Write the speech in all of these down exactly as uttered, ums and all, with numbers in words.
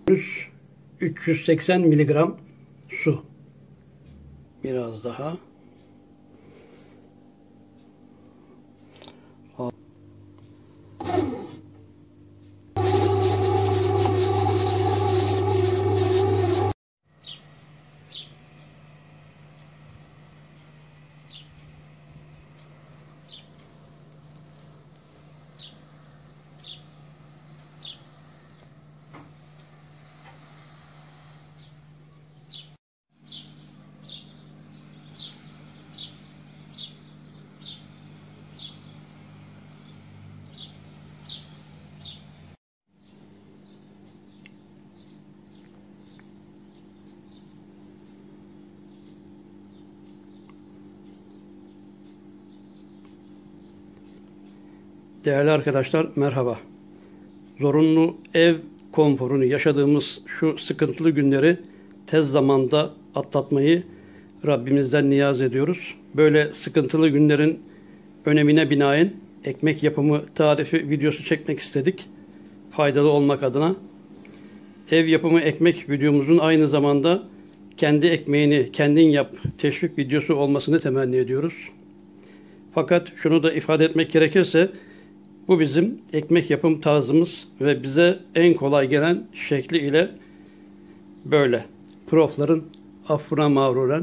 üç yüz seksen miligram su. Biraz daha. Değerli arkadaşlar, merhaba. Zorunlu ev konforunu yaşadığımız şu sıkıntılı günleri tez zamanda atlatmayı Rabbimizden niyaz ediyoruz. Böyle sıkıntılı günlerin önemine binaen ekmek yapımı tarifi videosu çekmek istedik. Faydalı olmak adına. Ev yapımı ekmek videomuzun aynı zamanda kendi ekmeğini kendin yap teşvik videosu olmasını temenni ediyoruz. Fakat şunu da ifade etmek gerekirse, bu bizim ekmek yapım tarzımız ve bize en kolay gelen şekli ile böyle. Profların affına mağruren.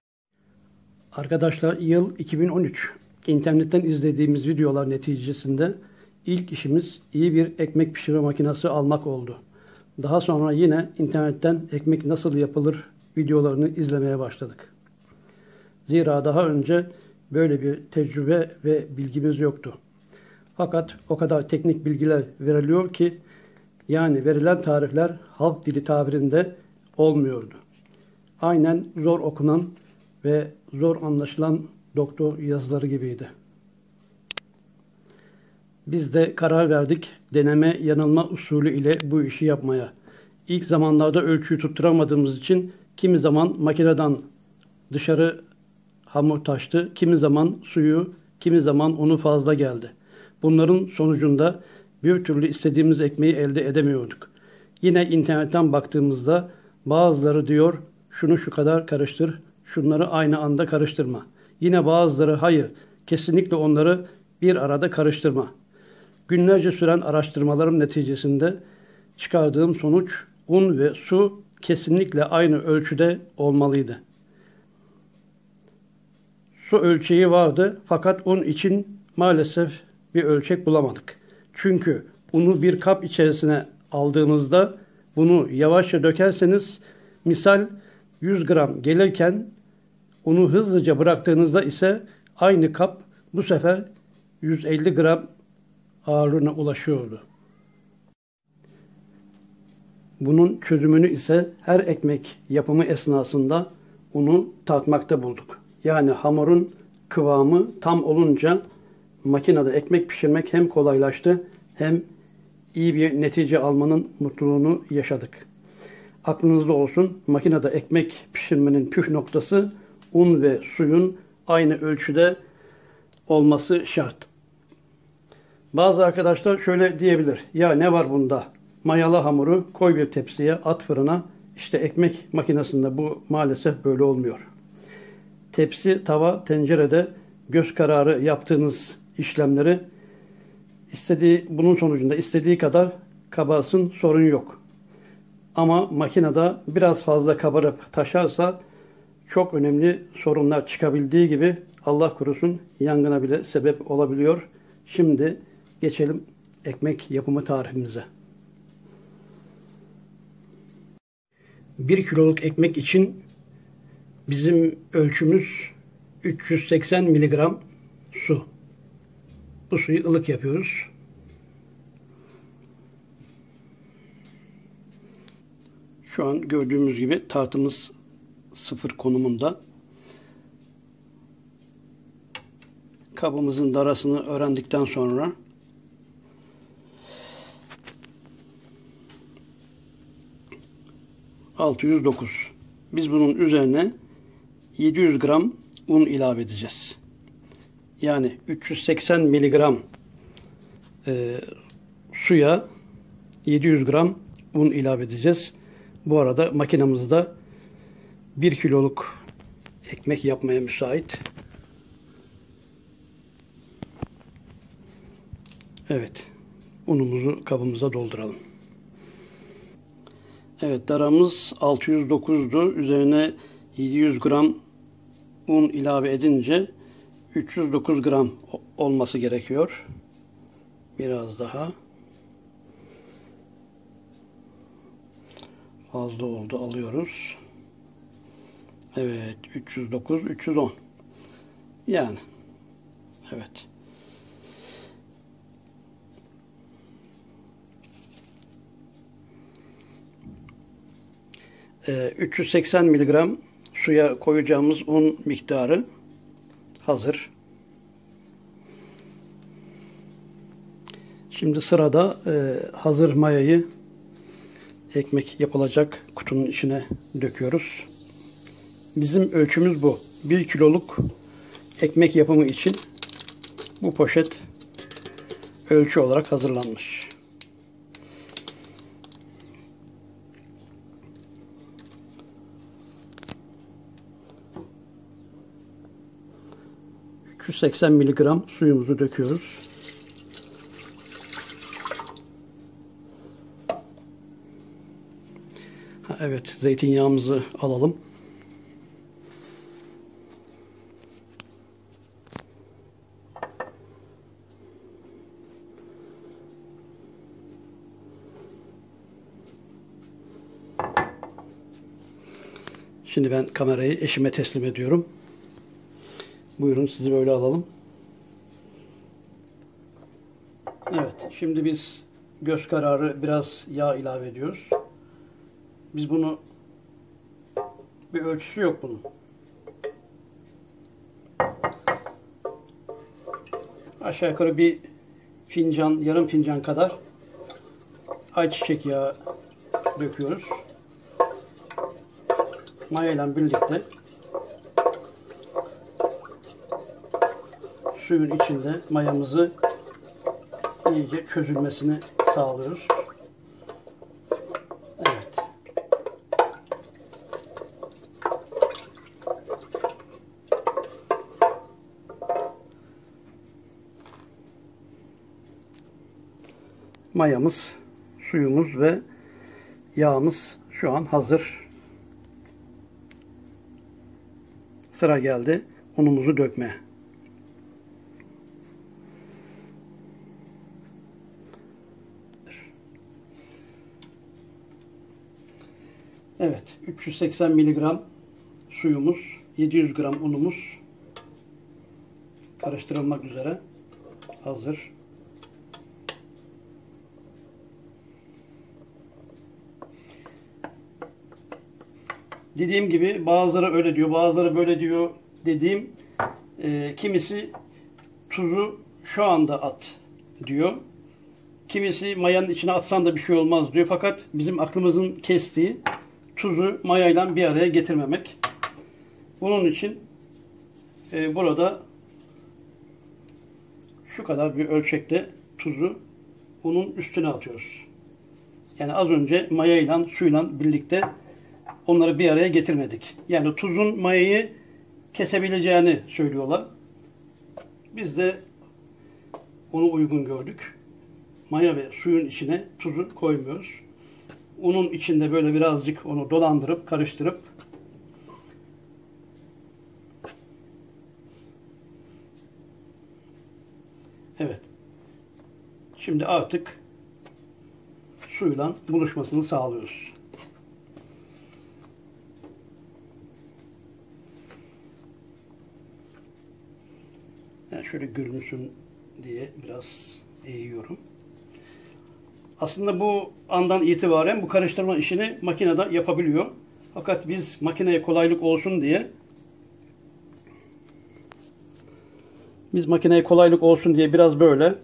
Arkadaşlar, yıl iki bin on üç. İnternetten izlediğimiz videolar neticesinde ilk işimiz iyi bir ekmek pişirme makinesi almak oldu. Daha sonra yine internetten ekmek nasıl yapılır videolarını izlemeye başladık. Zira daha önce böyle bir tecrübe ve bilgimiz yoktu. Fakat o kadar teknik bilgiler veriliyor ki, yani verilen tarifler halk dili tabirinde olmuyordu. Aynen zor okunan ve zor anlaşılan doktor yazıları gibiydi. Biz de karar verdik deneme yanılma usulü ile bu işi yapmaya. İlk zamanlarda ölçüyü tutturamadığımız için kimi zaman makineden dışarı hamur taştı, kimi zaman suyu, kimi zaman unu fazla geldi. Bunların sonucunda bir türlü istediğimiz ekmeği elde edemiyorduk. Yine internetten baktığımızda bazıları diyor şunu şu kadar karıştır, şunları aynı anda karıştırma. Yine bazıları hayır, kesinlikle onları bir arada karıştırma. Günlerce süren araştırmalarım neticesinde çıkardığım sonuç, un ve su kesinlikle aynı ölçüde olmalıydı. Su ölçeği vardı fakat un için maalesef bir ölçek bulamadık. Çünkü unu bir kap içerisine aldığımızda bunu yavaşça dökerseniz, misal yüz gram gelirken unu hızlıca bıraktığınızda ise aynı kap bu sefer yüz elli gram ağırlığına ulaşıyordu. Bunun çözümünü ise her ekmek yapımı esnasında unu tartmakta bulduk. Yani hamurun kıvamı tam olunca makinede ekmek pişirmek hem kolaylaştı hem iyi bir netice almanın mutluluğunu yaşadık. Aklınızda olsun, makinede ekmek pişirmenin püf noktası un ve suyun aynı ölçüde olması şart. Bazı arkadaşlar şöyle diyebilir: ya ne var bunda? Mayalı hamuru koy bir tepsiye, at fırına. İşte ekmek makinesinde bu maalesef böyle olmuyor. Tepsi, tava, tencerede göz kararı yaptığınız işlemleri istediği, bunun sonucunda istediği kadar kabarsın, sorun yok. Ama makinede biraz fazla kabarıp taşarsa çok önemli sorunlar çıkabildiği gibi Allah korusun yangına bile sebep olabiliyor. Şimdi geçelim ekmek yapımı tarifimize. bir kiloluk ekmek için bizim ölçümüz üç yüz seksen miligram su. Bu suyu ılık yapıyoruz. Şu an gördüğümüz gibi tartımız sıfır konumunda. Kabımızın darasını öğrendikten sonra altı yüz dokuz. Biz bunun üzerine yedi yüz gram un ilave edeceğiz. Yani üç yüz seksen miligram e, suya yedi yüz gram un ilave edeceğiz. Bu arada makinamız da bir kiloluk ekmek yapmaya müsait. Evet. Unumuzu kabımıza dolduralım. Evet, daramız altı yüz dokuzdu. Üzerine yedi yüz gram un ilave edince üç yüz dokuz gram olması gerekiyor. Biraz daha. Fazla oldu, alıyoruz. Evet, üç yüz dokuz, üç yüz on. Yani. Evet. Ee, üç yüz seksen miligram suya koyacağımız un miktarı hazır. Şimdi sırada e, hazır mayayı ekmek yapılacak kutunun içine döküyoruz. Bizim ölçümüz bu. bir kiloluk ekmek yapımı için bu poşet ölçü olarak hazırlanmış. üç yüz seksen miligram suyumuzu döküyoruz. Ha, evet, zeytinyağımızı alalım. Şimdi ben kamerayı eşime teslim ediyorum. Buyurun, sizi böyle alalım. Evet, şimdi biz göz kararı biraz yağ ilave ediyoruz. Biz bunu, bir ölçüsü yok bunun. Aşağı yukarı bir fincan, yarım fincan kadar ayçiçek yağı döküyoruz. Maya ile birlikte suyun içinde mayamızı iyice çözülmesini sağlıyoruz. Evet. Mayamız, suyumuz ve yağımız şu an hazır. Sıra geldi unumuzu dökmeye. Evet, üç yüz seksen miligram suyumuz, yedi yüz gram unumuz karıştırılmak üzere hazır. Dediğim gibi bazıları öyle diyor, bazıları böyle diyor dediğim e, kimisi tuzu şu anda at diyor. Kimisi mayanın içine atsan da bir şey olmaz diyor. Fakat bizim aklımızın kestiği tuzu mayayla bir araya getirmemek. Bunun için e, burada şu kadar bir ölçekte tuzu unun üstüne atıyoruz. Yani az önce mayayla suyla birlikte onları bir araya getirmedik. Yani tuzun mayayı kesebileceğini söylüyorlar. Biz de onu uygun gördük. Maya ve suyun içine tuzu koymuyoruz. Unun içinde böyle birazcık onu dolandırıp, karıştırıp evet. Şimdi artık suyla buluşmasını sağlıyoruz. Yani şöyle görünsün diye biraz eğiyorum. Aslında bu andan itibaren bu karıştırma işini makinede yapabiliyor. Fakat biz makineye kolaylık olsun diye biz makineye kolaylık olsun diye biraz böyle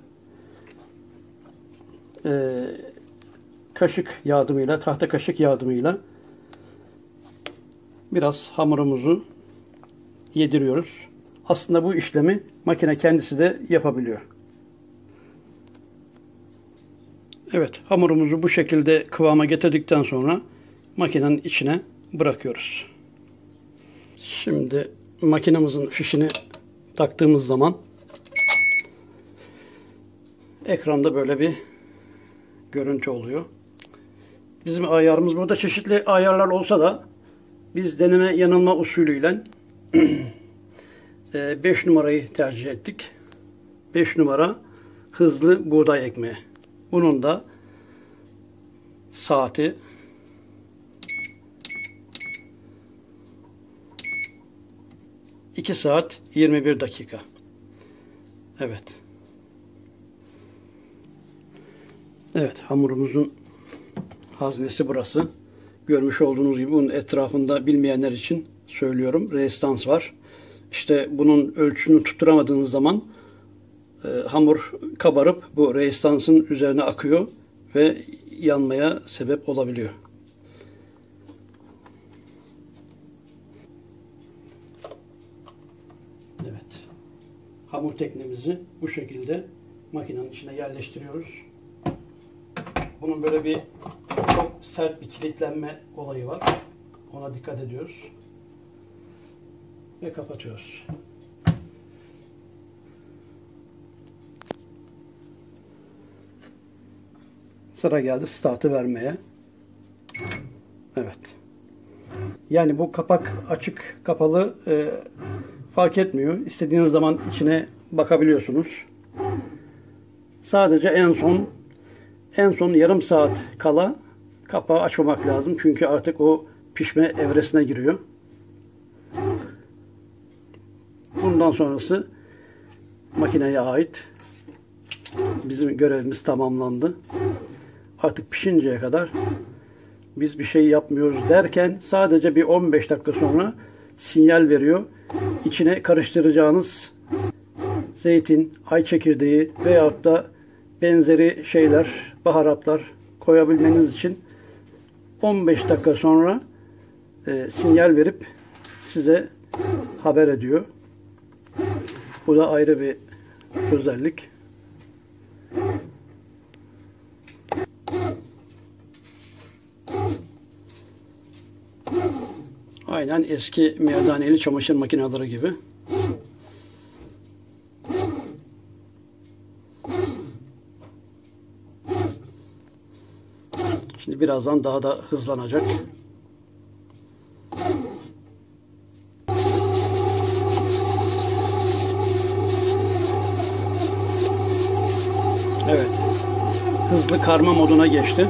e, kaşık yardımıyla, tahta kaşık yardımıyla biraz hamurumuzu yediriyoruz. Aslında bu işlemi makine kendisi de yapabiliyor. Evet, hamurumuzu bu şekilde kıvama getirdikten sonra makinenin içine bırakıyoruz. Şimdi makinemizin fişini taktığımız zaman ekranda böyle bir görüntü oluyor. Bizim ayarımız burada çeşitli ayarlar olsa da biz deneme yanılma usulüyle beş numarayı tercih ettik. beş numara hızlı buğday ekmeği. Bunun da saati iki saat yirmi bir dakika. Evet. Evet, hamurumuzun haznesi burası. Görmüş olduğunuz gibi bunun etrafında bilmeyenler için söylüyorum. Rezistans var. İşte bunun ölçüsünü tutturamadığınız zaman e, hamur kabarıp bu rezistansın üzerine akıyor ve yanmaya sebep olabiliyor. Evet. Hamur teknemizi bu şekilde makinenin içine yerleştiriyoruz. Bunun böyle bir çok sert bir kilitlenme olayı var. Ona dikkat ediyoruz. Ve kapatıyoruz. Sıra geldi startı vermeye. Evet. Yani bu kapak açık kapalı e, fark etmiyor. İstediğiniz zaman içine bakabiliyorsunuz. Sadece en son en son yarım saat kala kapağı açmamak lazım. Çünkü artık o pişme evresine giriyor. Bundan sonrası makineye ait. Bizim görevimiz tamamlandı. Artık pişinceye kadar biz bir şey yapmıyoruz derken sadece bir on beş dakika sonra sinyal veriyor. İçine karıştıracağınız zeytin, ay çekirdeği veyahut da benzeri şeyler, baharatlar koyabilmeniz için on beş dakika sonra e, sinyal verip size haber ediyor. Bu da ayrı bir özellik. Aynen eski merdaneli çamaşır makineleri gibi. Şimdi birazdan daha da hızlanacak. Evet. Hızlı karma moduna geçti.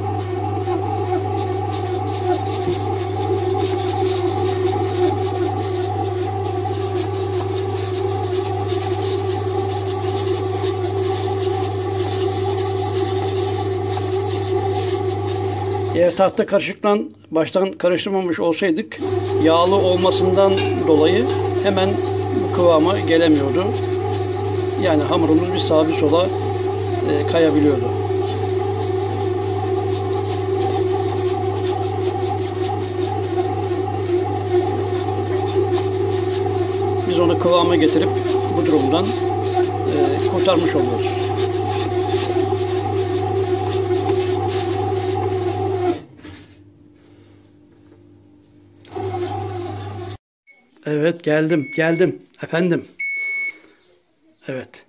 Eğer tahta kaşıktan baştan karıştırmamış olsaydık yağlı olmasından dolayı hemen bu kıvama gelemiyordu. Yani hamurumuz bir sağa bir sola e, kayabiliyordu. Biz onu kıvama getirip bu durumdan e, kurtarmış oluyoruz. Evet, geldim, geldim efendim. Evet.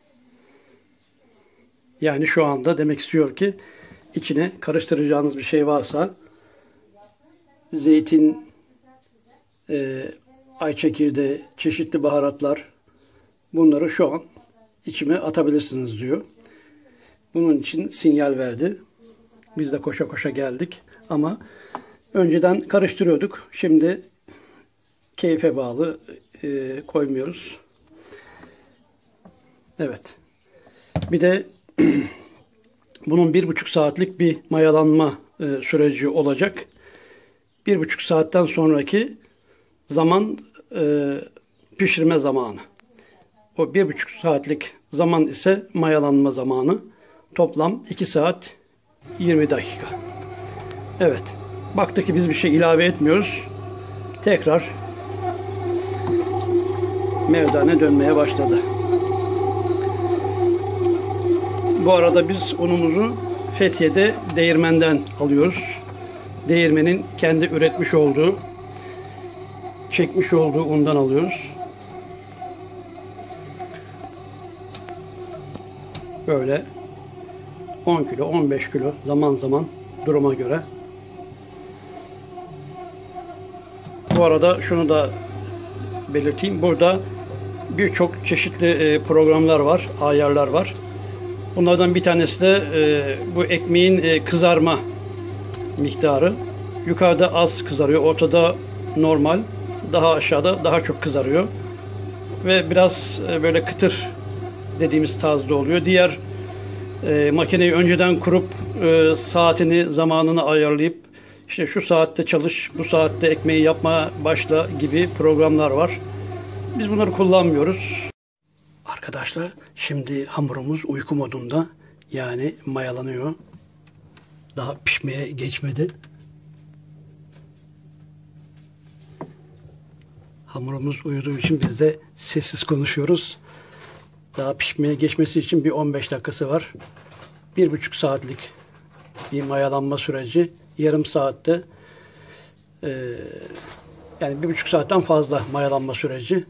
Yani şu anda demek istiyor ki içine karıştıracağınız bir şey varsa zeytin, e, ay çekirdeği, çeşitli baharatlar, bunları şu an içime atabilirsiniz diyor. Bunun için sinyal verdi. Biz de koşa koşa geldik ama önceden karıştırıyorduk. Şimdi keyfe bağlı e, koymuyoruz. Evet. Bir de bunun bir buçuk saatlik bir mayalanma e, süreci olacak. Bir buçuk saatten sonraki zaman e, pişirme zamanı. O bir buçuk saatlik zaman ise mayalanma zamanı. Toplam iki saat yirmi dakika. Evet. Baktık ki biz bir şey ilave etmiyoruz. Tekrar merdane dönmeye başladı. Bu arada biz unumuzu Fethiye'de değirmenden alıyoruz. Değirmenin kendi üretmiş olduğu, çekmiş olduğu undan alıyoruz. Böyle on kilo, on beş kilo zaman zaman duruma göre. Bu arada şunu da belirteyim. Burada birçok çeşitli programlar var, ayarlar var. Bunlardan bir tanesi de bu ekmeğin kızarma miktarı. Yukarıda az kızarıyor, ortada normal, daha aşağıda daha çok kızarıyor. Ve biraz böyle kıtır dediğimiz tarzda oluyor. Diğer e, makineyi önceden kurup e, saatini, zamanını ayarlayıp işte şu saatte çalış, bu saatte ekmeği yapmaya başla gibi programlar var. Biz bunları kullanmıyoruz. Arkadaşlar şimdi hamurumuz uyku modunda, yani mayalanıyor. Daha pişmeye geçmedi. Hamurumuz uyuduğu için biz de sessiz konuşuyoruz. Daha pişmeye geçmesi için bir on beş dakikası var. Bir buçuk saatlik bir mayalanma süreci. Yarım saatte e, yani bir buçuk saatten fazla mayalanma süreci.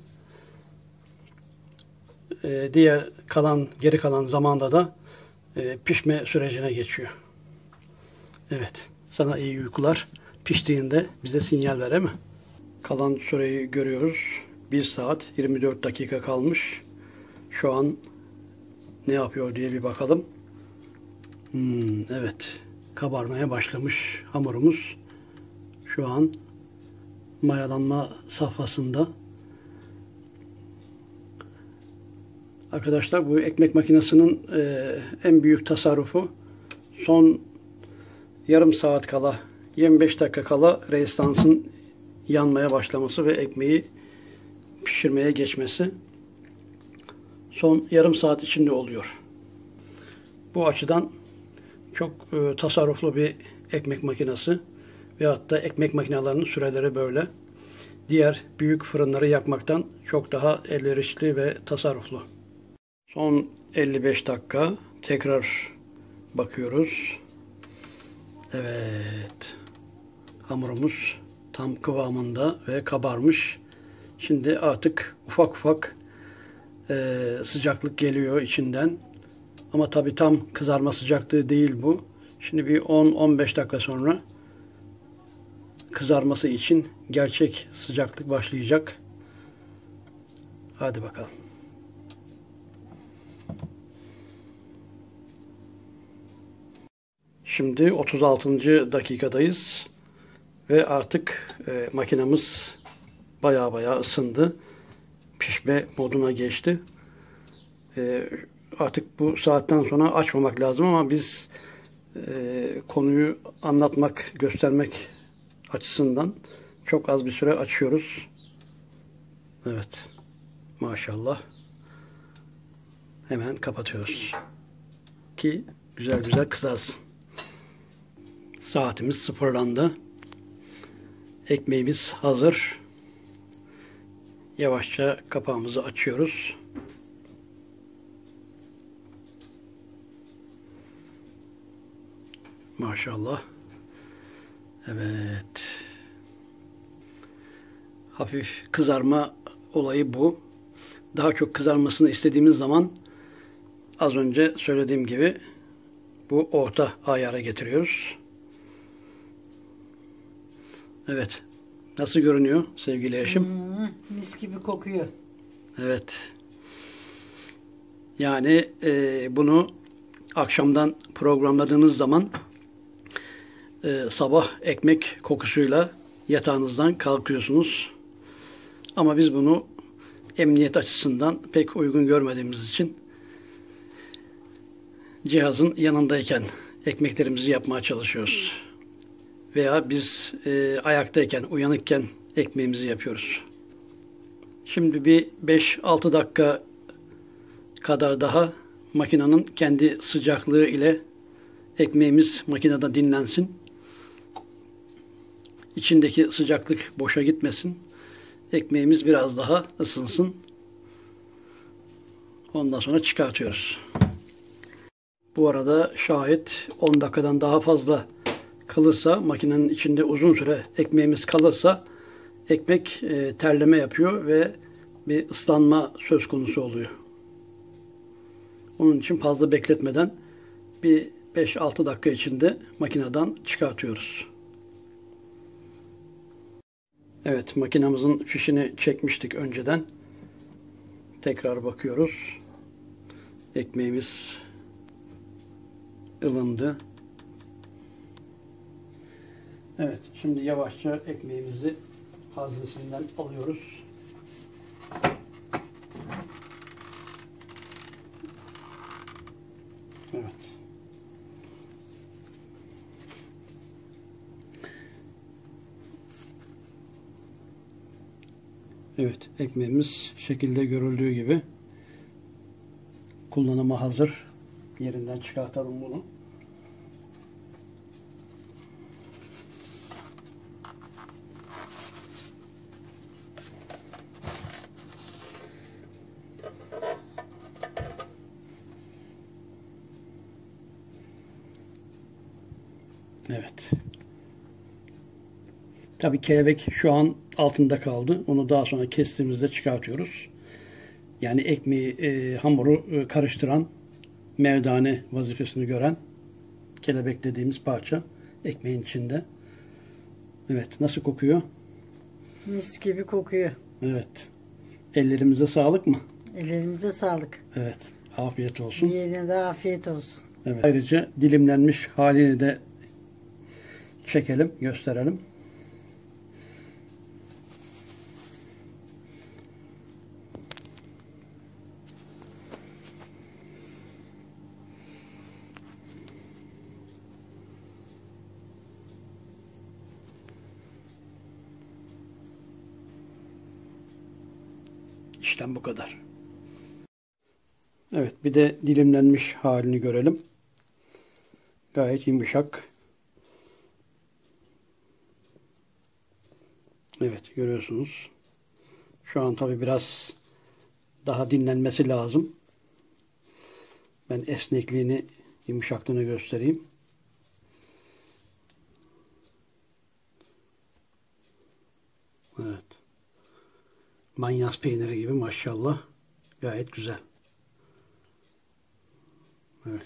E, diğer kalan, geri kalan zamanda da e, pişme sürecine geçiyor. Evet. Sana iyi uykular. Piştiğinde bize sinyal ver, mi? Kalan süreyi görüyoruz. bir saat yirmi dört dakika kalmış. Şu an ne yapıyor diye bir bakalım. Hmm, evet. Kabarmaya başlamış hamurumuz. Şu an mayalanma safhasında. Arkadaşlar bu ekmek makinesinin e, en büyük tasarrufu son yarım saat kala, yirmi beş dakika kala rezistansın yanmaya başlaması ve ekmeği pişirmeye geçmesi. Son yarım saat içinde oluyor. Bu açıdan çok e, tasarruflu bir ekmek makinesi ve hatta ekmek makinelerinin süreleri böyle. Diğer büyük fırınları yakmaktan çok daha elverişli ve tasarruflu. Son elli beş dakika tekrar bakıyoruz. Evet. Hamurumuz tam kıvamında ve kabarmış. Şimdi artık ufak ufak e, sıcaklık geliyor içinden. Ama tabii tam kızarma sıcaklığı değil bu. Şimdi bir on on beş dakika sonra kızarması için gerçek sıcaklık başlayacak. Hadi bakalım. Şimdi otuz altıncı dakikadayız ve artık e, makinamız baya baya ısındı. Pişme moduna geçti. E, artık bu saatten sonra açmamak lazım ama biz e, konuyu anlatmak, göstermek açısından çok az bir süre açıyoruz. Evet. Maşallah. Hemen kapatıyoruz. Ki güzel güzel kızarsın. Saatimiz sıfırlandı. Ekmeğimiz hazır. Yavaşça kapağımızı açıyoruz. Maşallah. Evet. Hafif kızarma olayı bu. Daha çok kızarmasını istediğimiz zaman az önce söylediğim gibi bu orta ayara getiriyoruz. Evet. Nasıl görünüyor sevgili eşim? Hmm, mis gibi kokuyor. Evet. Yani e, bunu akşamdan programladığınız zaman e, sabah ekmek kokusuyla yatağınızdan kalkıyorsunuz. Ama biz bunu emniyet açısından pek uygun görmediğimiz için cihazın yanındayken ekmeklerimizi yapmaya çalışıyoruz. Veya biz e, ayaktayken, uyanıkken ekmeğimizi yapıyoruz. Şimdi bir beş altı dakika kadar daha makinenin kendi sıcaklığı ile ekmeğimiz makinede dinlensin. İçindeki sıcaklık boşa gitmesin. Ekmeğimiz biraz daha ısınsın. Ondan sonra çıkartıyoruz. Bu arada şayet on dakikadan daha fazla kalırsa, makinenin içinde uzun süre ekmeğimiz kalırsa ekmek e, terleme yapıyor ve bir ıslanma söz konusu oluyor. Onun için fazla bekletmeden bir beş altı dakika içinde makineden çıkartıyoruz. Evet, makinamızın fişini çekmiştik önceden. Tekrar bakıyoruz. Ekmeğimiz ılındı. Evet, şimdi yavaşça ekmeğimizi haznesinden alıyoruz. Evet. Evet, ekmeğimiz şekilde görüldüğü gibi kullanıma hazır. Yerinden çıkartalım bunu. Evet. Tabii kelebek şu an altında kaldı. Onu daha sonra kestiğimizde çıkartıyoruz. Yani ekmeği, e, hamuru e, karıştıran, merdane vazifesini gören kelebek dediğimiz parça ekmeğin içinde. Evet. Nasıl kokuyor? Mis gibi kokuyor. Evet. Ellerimize sağlık mı? Ellerimize sağlık. Evet. Afiyet olsun. Yine de afiyet olsun. Evet. Ayrıca dilimlenmiş halini de çekelim, gösterelim. İşte bu kadar. Evet, bir de dilimlenmiş halini görelim. Gayet yumuşak. Evet, görüyorsunuz. Şu an tabii biraz daha dinlenmesi lazım. Ben esnekliğini, yumuşaklığını göstereyim. Evet. Manyas peyniri gibi maşallah. Gayet güzel. Evet.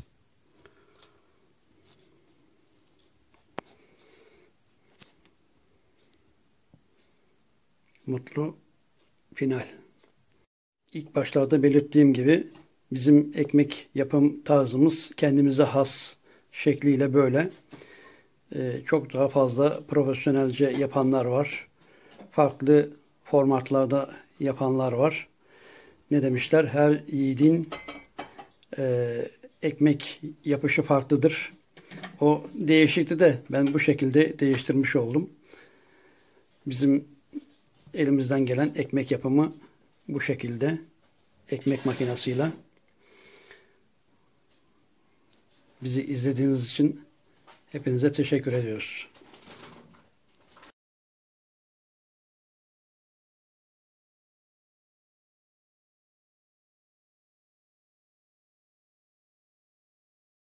Mutlu final. İlk başlarda belirttiğim gibi bizim ekmek yapım tarzımız kendimize has şekliyle böyle. Ee, çok daha fazla profesyonelce yapanlar var. Farklı formatlarda yapanlar var. Ne demişler? Her yiğidin e, ekmek yapışı farklıdır. O değişikti de ben bu şekilde değiştirmiş oldum. Bizim elimizden gelen ekmek yapımı bu şekilde. Ekmek makinesiyle. Bizi izlediğiniz için hepinize teşekkür ediyoruz.